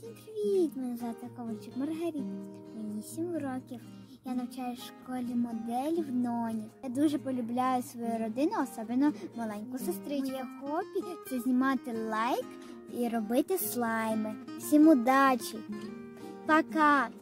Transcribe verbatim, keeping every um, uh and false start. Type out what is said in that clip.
Привіт! Мене звати Ковальчук Маргарита. Мені сім років. Я навчаю в школі моделів ноні. Я дуже полюбляю свою родину, особливо маленьку сестричку. Моє хобі – це знімати лайк і робити слайми. Всім удачі! Пока!